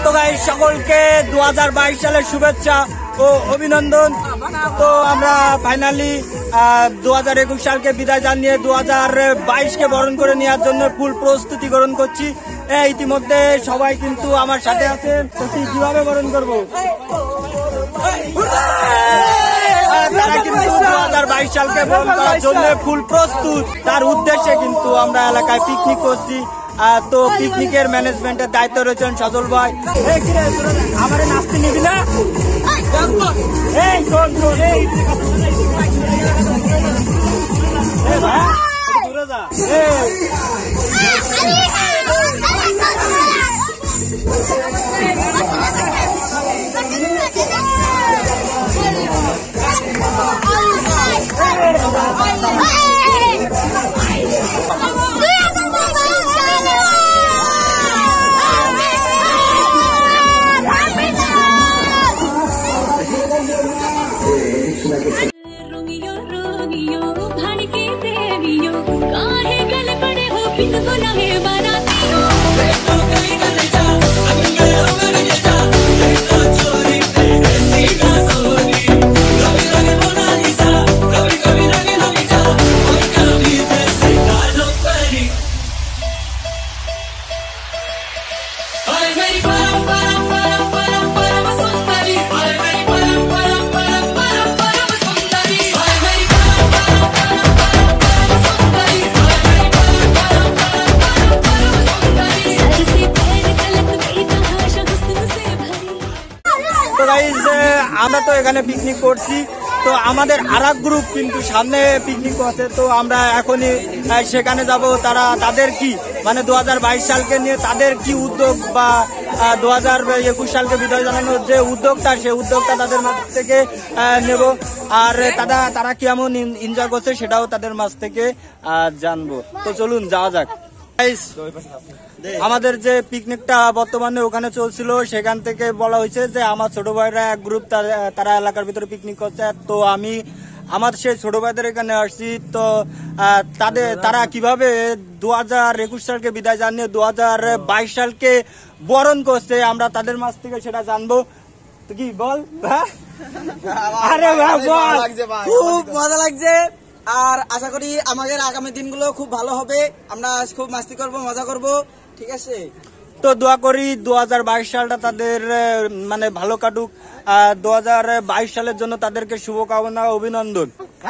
তো গাইস সকলকে 2022 সালের শুভেচ্ছা ও অভিনন্দন। তো আমরা ফাইনালি 2021 সালকে বিদায় জানিয়ে 2022কে বরণ করে নেওয়ার জন্য ফুল প্রস্তুতি গ্রহণ করছি। ইতিমধ্যে সবাই কিন্তু আমার সাথে আছে। তো কিভাবে বরণ করবো তারা কিন্তু 2022 সালকে বরণ করার জন্য ফুল প্রস্তুত। তার উদ্দেশ্যে কিন্তু আমরা এলাকায় পিকনিক করছি। তো পিকনিকের ম্যানেজমেন্টের দায়িত্ব রয়েছেন সজল ভাই। আমার নাচতে নিবি না? আমরা তো এখানে পিকনিক করছি। তো আমাদের আরেক গ্রুপ কিন্তু সামনে পিকনিক করছে। তো আমরা এখনই সেখানে যাব। তাদের কি মানে 2022 সালকে নিয়ে তাদের কি উদ্যোগ বা 2021 সালকে বিদায় জানানোর যে উদ্যোগটা, সেই উদ্যোগটা তাদের মাঝ থেকে নেব। আর তারা কেমন এনজয় করছে সেটাও তাদের মাঝ থেকে জানবো। তো চলুন যাওয়া যাক। আমাদের যে পিকনিকটা বর্তমানে ওখানে চলছিল, সেখান থেকে বলা হয়েছে যে আমার ছোট ভাইরা এক গ্রুপ তারা এলাকার ভিতরে পিকনিক করছে। তো আমি আমার সেই ছোট ভাইদের এখানে আসছি। তো তারা কিভাবে 2021 সালকে বিদায় জানিয়ে 2022 সালকে বরণ করছে আমরা তাদের মাঝ থেকে সেটা জানবো। তো কি বল? আরে খুব মজা লাগছে। আর আশা করি আমাদের আগামী দিনগুলো খুব ভালো হবে। আমরা খুব মাস্তি করব, মজা করব, ঠিক আছে? তো দোয়া করি 2022 সালটা তাদের মানে ভালো কাটুক। 2022 সালের জন্য তাদেরকে শুভকামনা, অভিনন্দন।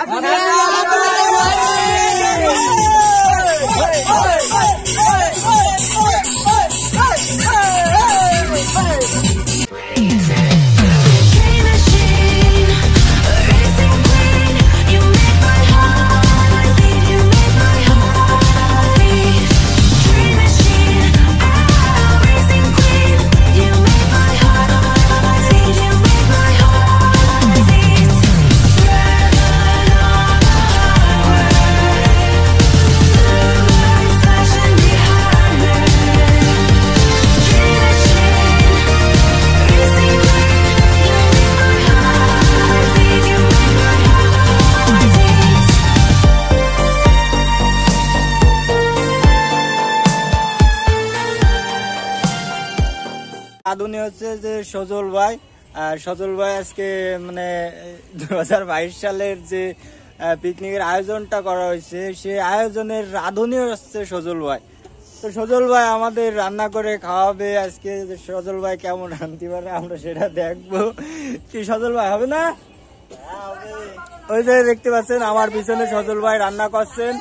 আদুনি হচ্ছে যে সজল ভাই। সজল ভাই আজকে মানে 2022 সালের যে পিকনিকের আয়োজনটা করা হয়েছে, সেই আয়োজনের রাঁধুনি হচ্ছে সজল ভাই। তো সজল ভাই আমাদের রান্না করে খাওয়াবে আজকে। সজল ভাই কেমন রাঁধতে পারে আমরা সেটা দেখবো। কি সজল ভাই হবে না? ওই যে দেখতে পাচ্ছেন আমার পিছনে সজল ভাই রান্না করছেন।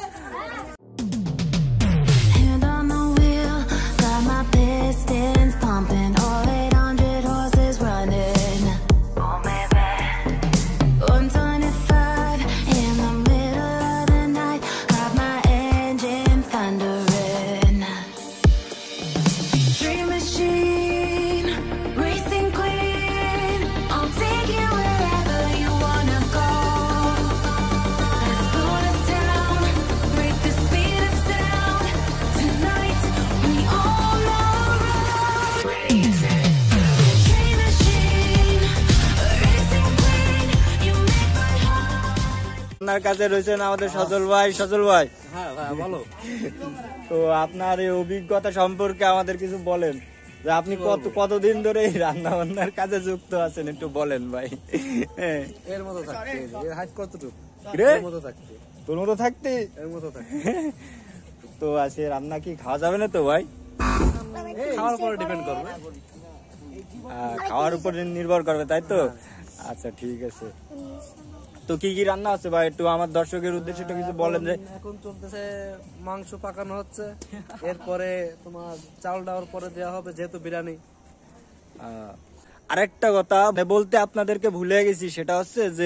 আপনার কাছে রয়েছেন আমাদের সজল ভাই। সজল ভাই, হ্যাঁ ভাই বলো। তো আপনার এই অভিজ্ঞতা সম্পর্কে আমাদের কিছু বলেন। যে আপনি কতদিন ধরে এই রান্না বান্নার কাজে যুক্ত আছেন একটু বলেন ভাই। এর মতো থাকতে এর হাইট কতটুকু রে এর মতো থাকতে তোর মতো থাকতে এর মতো থাকতে তো আছে রান্না কি খাওয়া যাবে না তো ভাই? খাওয়ার পরে ডিপেন্ড করবে। খাওয়ার উপর নির্ভর করবে তাই তো? আচ্ছা ঠিক আছে। তো কি কি রান্না আছে ভাই একটু আমার দর্শকের উদ্দেশ্যে একটু কিছু বলেন। যে এখন চলতেছে মাংস পাকানো হচ্ছে, এরপরে তোমার চাল দেওয়ার পরে দেওয়া হবে যেহেতু বিরিয়ানি। আরেকটা কথা বলতে আপনাদেরকে ভুলে গেছি, সেটা হচ্ছে যে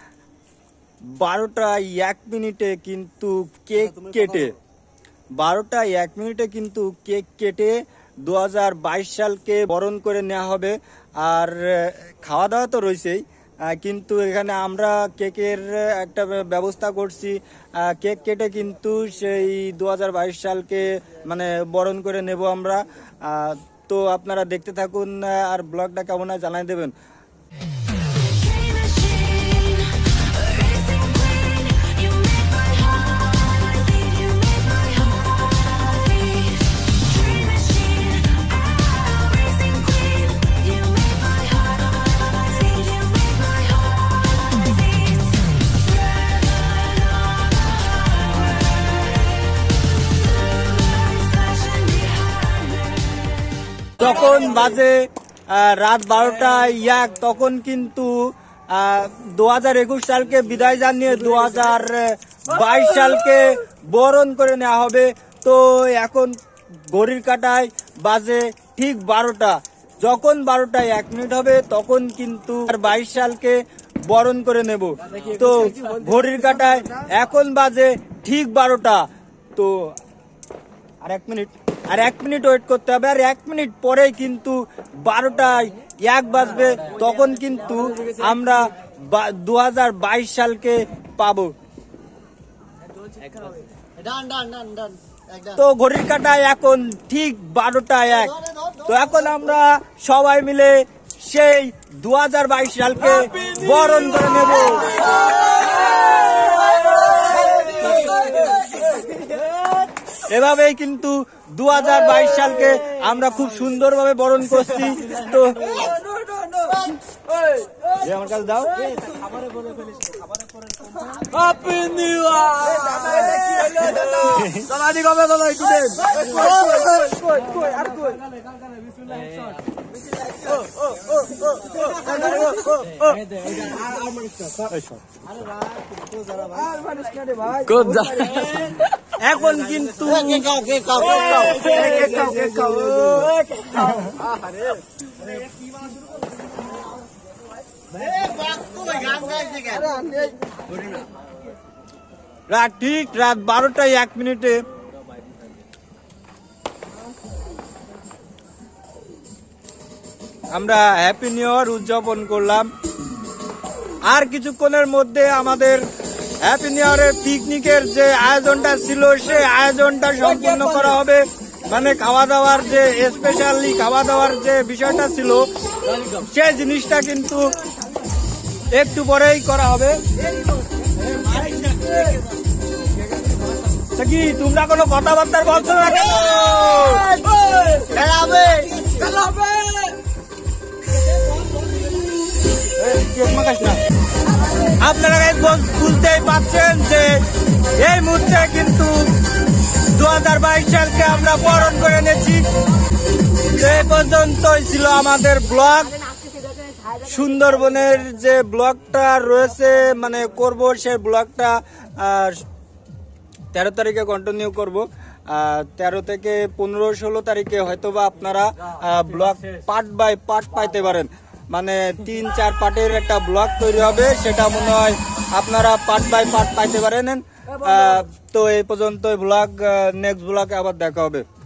12:01 কিন্তু কেক কেটে 12:01 কিন্তু কেক কেটে 2022 সালকে বরণ করে নেওয়া হবে। আর খাওয়া দাওয়া তো রয়েছেই, কিন্তু এখানে আমরা কেকের একটা ব্যবস্থা করছি। কেক কেটে কিন্তু সেই 2022 সালকে মানে বরণ করে নেব আমরা। তো আপনারা দেখতে থাকুন আর ব্লগটা কেমন হয় জানাই দেবেন। তখন বাজে রাত 12:01, তখন কিন্তু 2021 সালকে বিদায় জানিয়ে 2022 সালকে বরণ করে নেওয়া হবে। তো এখন ঘড়ির কাঁটায় বাজে ঠিক 12টা। যখন 12:01 হবে তখন কিন্তু 22 সালকে বরণ করে নেব। তো ঘড়ির কাঁটায় এখন বাজে ঠিক 12টা। তো আর 1 মিনিট ওয়েট করতে হবে। আর 1 মিনিট পরেই কিন্তু 12:01 বাজবে, তখন কিন্তু আমরা 2022 সালকে পাবো। তো ঘড়ির কাঁটায় এখন ঠিক 12:01। তো এখন আমরা সবাই মিলে সেই 2022 সালকে বরণ করে নেব। এভাবেই কিন্তু 2022 সালকে আমরা খুব সুন্দরভাবে বরণ করছি। তো আমার কাছে দাও। হ্যাপি নিউ এখন কিন্তু ঠিক রাত 12:01 আমরা হ্যাপি নিউ ইয়ার উদযাপন করলাম। আর কিছুক্ষণের মধ্যে আমাদের হ্যাপি নিউ ইয়ারের পিকনিকের যে আয়োজনটা ছিল সেই আয়োজনটা সম্পূর্ণ করা হবে। মানে খাওয়া দাওয়ার যে স্পেশালি খাওয়া দাওয়ার যে বিষয়টা ছিল সেই জিনিসটা কিন্তু একটু পরেই করা হবে। কি তোমরা কোনো কথাবার্তা বলছো না কেন? আপনারা বুঝতেই পারছেন যে এই মুহূর্তে কিন্তু 2022 সালকে আমরা বরণ করে এনেছি। এই পর্যন্তই ছিল আমাদের ব্লগ। সুন্দরবনের যে ব্লগটা রয়েছে মানে করব, সেই ব্লগটা 13 তারিখে কন্টিনিউ করব। 13 থেকে 15-16 তারিখে হয়তোবা আপনারা ব্লগ পার্ট বাই পার্ট পাইতে পারেন। মানে 3-4 পার্টের একটা ব্লগ তৈরি হবে, সেটা মনে হয় আপনারা পার্ট বাই পার্ট পাইতে পারেন। তো এই পর্যন্ত ব্লগ, নেক্সট ব্লগে আবার দেখা হবে।